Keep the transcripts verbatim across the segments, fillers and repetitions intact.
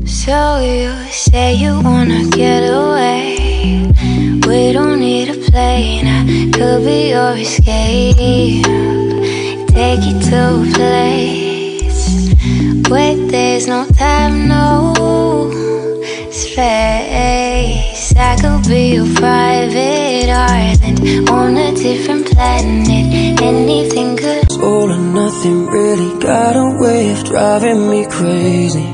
So you say you wanna get away. We don't need a plane, I could be your escape. Take you to a place where there's no time, no space. I could be your private island on a different planet. Anything could. It's all or nothing really got a way of driving me crazy.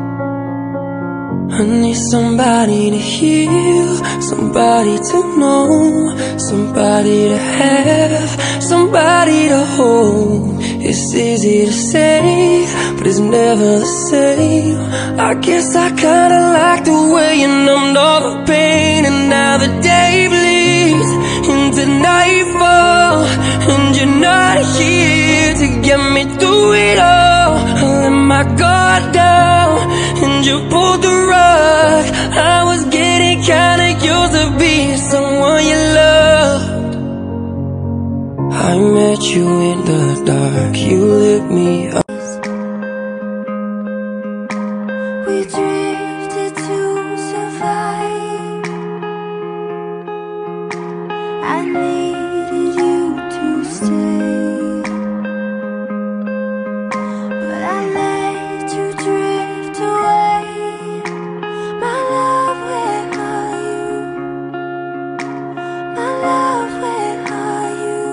I need somebody to heal, somebody to know, somebody to have, somebody to hold. It's easy to say, but it's never the same. I guess I kinda like the way you numbed all the pain. And now the day bleeds into nightfall, and you're not here to get me through it all. I let my guard down, and you pulled the rug. I was getting kinda used to being someone you loved. I met you in the dark, you lit me up. We drifted to survive. I needed you to stay, but I let you drift away. My love, where are you? My love, where are you?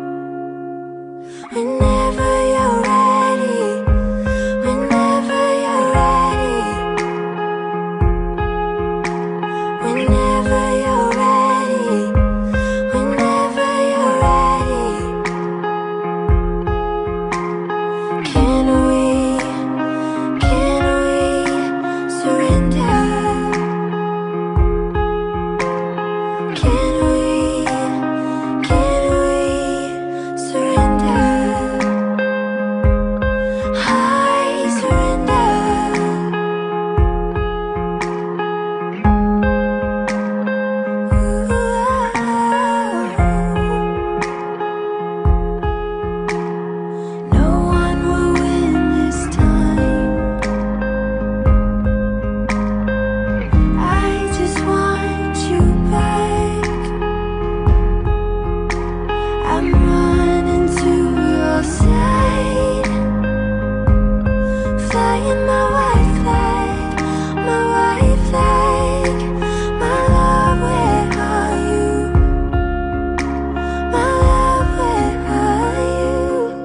Whenever you're ready, whenever you're ready, whenever you're ready, whenever you're ready. Can we, can we surrender? Can we, can we surrender? I surrender. No one will win this time. I just want you back. I'm running to your side, flying my white flag, my white flag. My love, where are you? My love, where are you?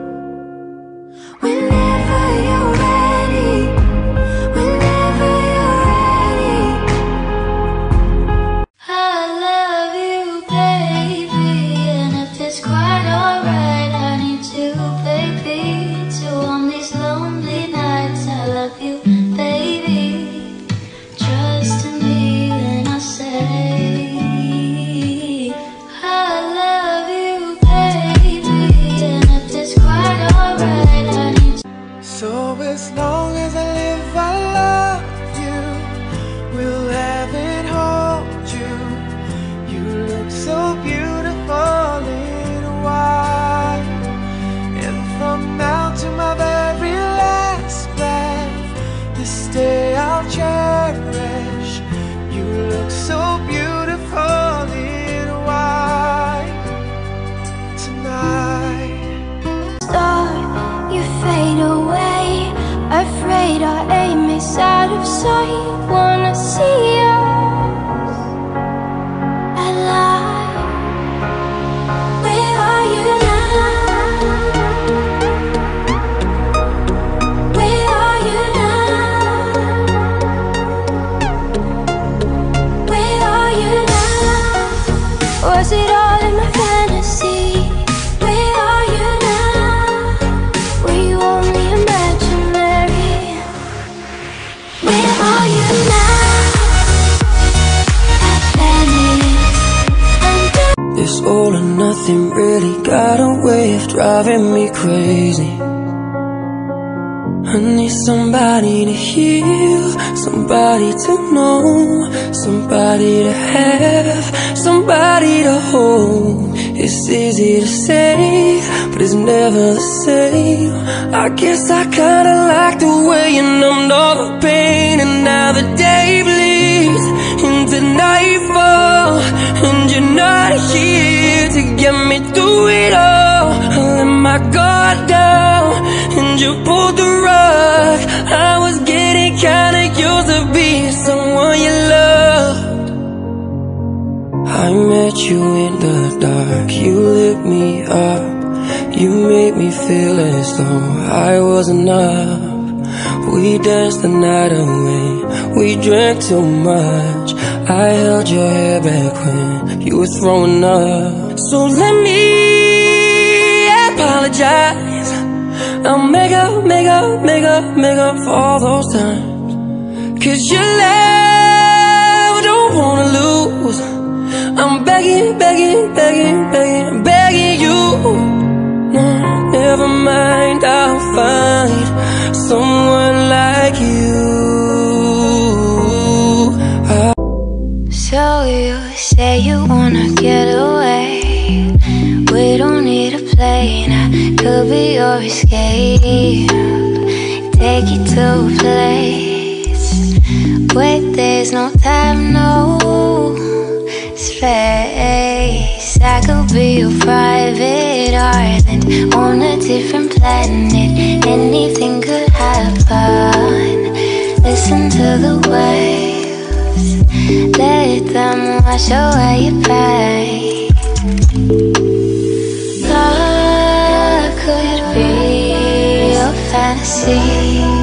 Whenever you're ready, whenever you're ready. I love you, baby, and if it's quite alright, I need you, baby, too. On these lonely nights, I love you, baby. Trust in me when I say I love you, baby, and if it's quite alright, I need you. So as long as I live, I love you. Will heaven hold you? You look so beautiful in white. And from now to my very last breath, this day I'll cherish. You look so beautiful in white tonight. Star, you fade away. Afraid our aim is out of sight. Wanna see us alive. Where are you now? Where are you now? Where are you now? Was it all in my fantasy? Where are you now? Were you only imaginary? Where are you now? Atlantis. This all or nothing really got a way of driving me crazy. I need somebody to heal, somebody to know, somebody to have, somebody to hold. It's easy to say, but it's never the same. I guess I kinda like the way you numbed all the pain. And now how the day bleeds into nightfall, and you're not here to get me through it all. I let my guard down and you pulled the rug. I was getting kinda used to being someone you loved. I met you in the dark, you lit me up. You made me feel as though I was enough. We danced the night away, we drank too much. I held your hair back when you were throwing up. So let me apologize. I'll make up, make up, make up, make up for all those times. Cause your love I don't wanna lose. I'm begging, begging, begging, begging, begging you. No, never mind, I'll find someone like you. I So you say you wanna get away. We don't need a plane, I could be your escape. Take you to a place where there's no time, no space. I could be your private island on a different planet. Anything could happen. Listen to the waves, let them wash away your pain. Love could be your fantasy.